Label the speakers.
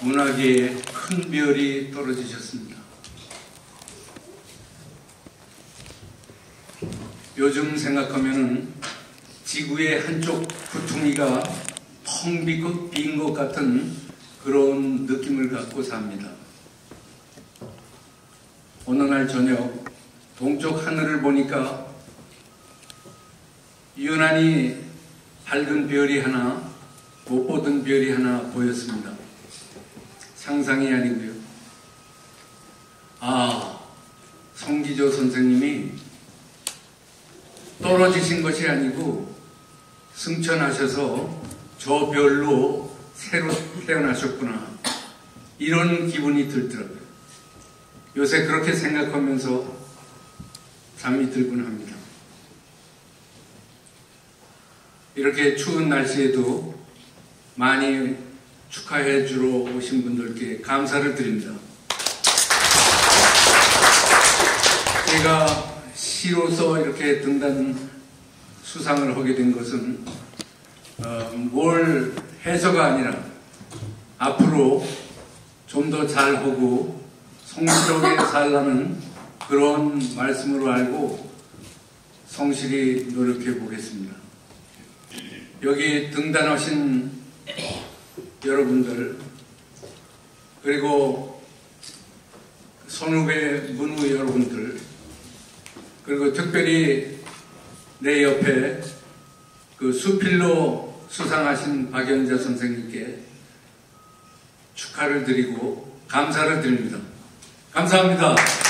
Speaker 1: 문화계에 큰 별이 떨어지셨습니다. 요즘 생각하면은 지구의 한쪽 구퉁이가 텅 빈 것 같은 그런 느낌을 갖고 삽니다. 어느 날 저녁 동쪽 하늘을 보니까 유난히 밝은 별이 하나, 못 보던 별이 하나 보였습니다. 상상이 아니고요. 성기조 선생님이 떨어지신 것이 아니고 승천하셔서 저 별로 새로 태어나셨구나, 이런 기분이 들더라고요. 요새 그렇게 생각하면서 잠이 들곤 합니다. 이렇게 추운 날씨에도 많이 축하해 주러 오신 분들께 감사를 드립니다. 제가 시로서 이렇게 등단 수상을 하게 된 것은 뭘 해서가 아니라 앞으로 좀 더 잘하고 성실하게 살라는 그런 말씀으로 알고 성실히 노력해 보겠습니다. 여기 등단하신 여러분들, 그리고 선후배 문우 여러분들, 그리고 특별히 내 옆에 그 수필로 수상하신 박연자 선생님께 축하를 드리고 감사를 드립니다. 감사합니다.